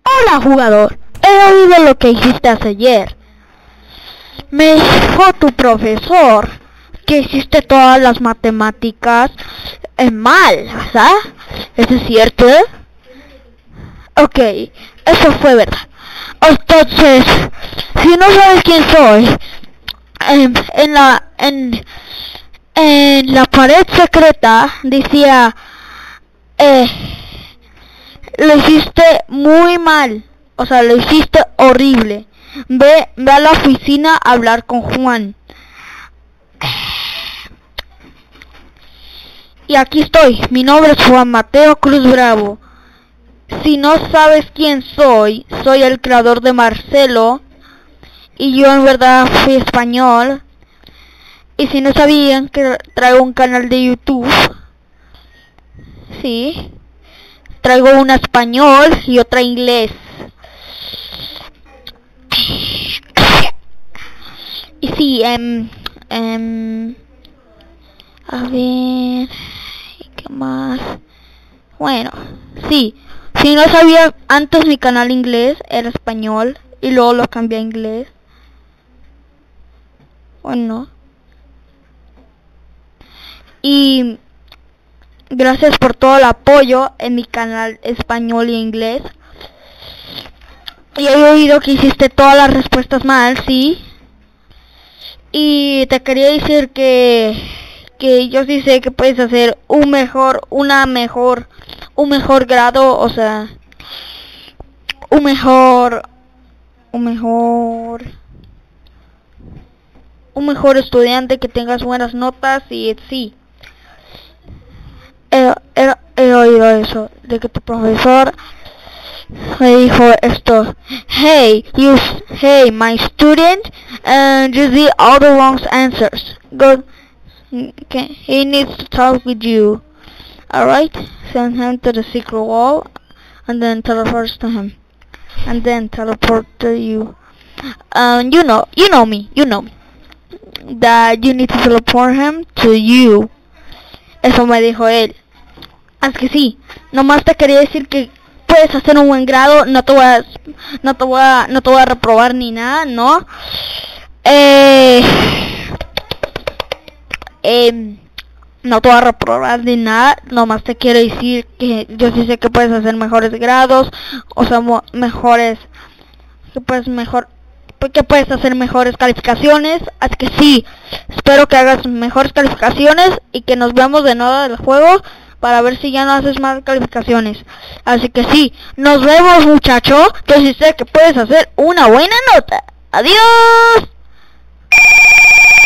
Hola jugador, he oído lo que hiciste ayer. Me dijo tu profesor que hiciste todas las matemáticas mal, ¿verdad? ¿Eso es cierto? Ok, eso fue verdad. Entonces, si no sabes quién soy, en la pared secreta decía, lo hiciste muy mal, o sea, lo hiciste horrible. Ve a la oficina a hablar con Juan. Y aquí estoy, mi nombre es Juan Mateo Cruz Bravo. Si no sabes quién soy, soy el creador de Marcelo. Y yo en verdad fui español. Y si no sabían que traigo un canal de YouTube. Sí. Traigo una español y otra inglés. Y sí, a ver, ¿qué más? Bueno, sí. Si no sabía, antes mi canal inglés era español y luego lo cambié a inglés. Bueno. Y gracias por todo el apoyo en mi canal español y inglés. Y he oído que hiciste todas las respuestas mal, sí. Y te quería decir que yo sí sé que puedes hacer un mejor grado, o sea, un mejor estudiante, que tengas buenas notas y sí. He oído eso, de que tu profesor me dijo esto. Hey, my student, you did all the wrong answers. Go. Okay, he needs to talk with you. Alright? Send him to the secret wall and then teleport to him. And then teleport to you. You know me. That you need to teleport him to you. Eso me dijo él. Así que sí, nomás te quería decir que puedes hacer un buen grado, no te voy a reprobar ni nada, ¿no? No te voy a reprobar ni nada, nomás te quiero decir que yo sí sé que puedes hacer mejores grados, o sea, que puedes hacer mejores calificaciones, así que sí, espero que hagas mejores calificaciones y que nos veamos de nuevo del juego para ver si ya no haces más calificaciones. Así que sí, nos vemos, muchacho, yo sí sé que puedes hacer una buena nota. Adiós.